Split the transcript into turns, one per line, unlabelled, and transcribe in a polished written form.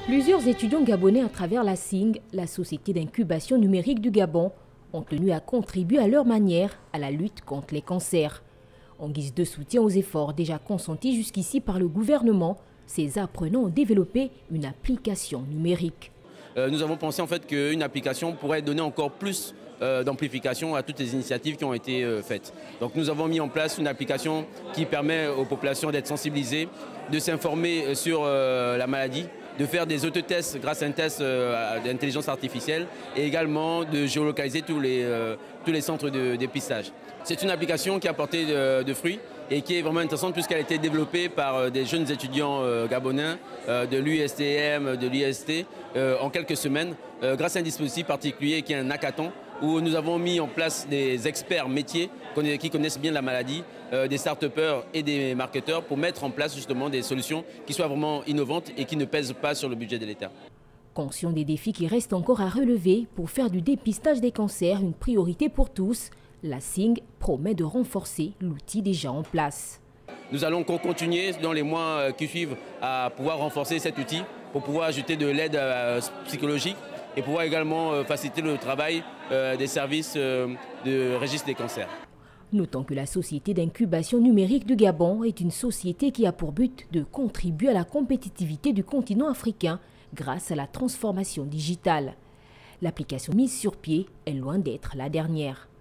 Plusieurs étudiants gabonais à travers la SING, la Société d'incubation numérique du Gabon, ont tenu à contribuer à leur manière à la lutte contre les cancers. En guise de soutien aux efforts déjà consentis jusqu'ici par le gouvernement, ces apprenants ont développé une application numérique.
Nous avons pensé en fait qu'une application pourrait donner encore plus d'amplification à toutes les initiatives qui ont été faites. Donc nous avons mis en place une application qui permet aux populations d'être sensibilisées, de s'informer sur la maladie, de faire des autotests grâce à un test d'intelligence artificielle et également de géolocaliser tous les centres de dépistage. C'est une application qui a porté de fruits et qui est vraiment intéressante puisqu'elle a été développée par des jeunes étudiants gabonais de l'USTM, de l'IST en quelques semaines grâce à un dispositif particulier qui est un hackathon où nous avons mis en place des experts métiers qui connaissent bien la maladie, des start-upers et des marketeurs pour mettre en place justement des solutions qui soient vraiment innovantes et qui ne pèsent pas sur le budget de l'État.
Conscient des défis qui restent encore à relever pour faire du dépistage des cancers une priorité pour tous, la SING promet de renforcer l'outil déjà en place.
Nous allons continuer dans les mois qui suivent à pouvoir renforcer cet outil pour pouvoir ajouter de l'aide psychologique et pouvoir également faciliter le travail des services de registre des cancers.
Notons que la Société d'incubation numérique du Gabon est une société qui a pour but de contribuer à la compétitivité du continent africain grâce à la transformation digitale. L'application mise sur pied est loin d'être la dernière.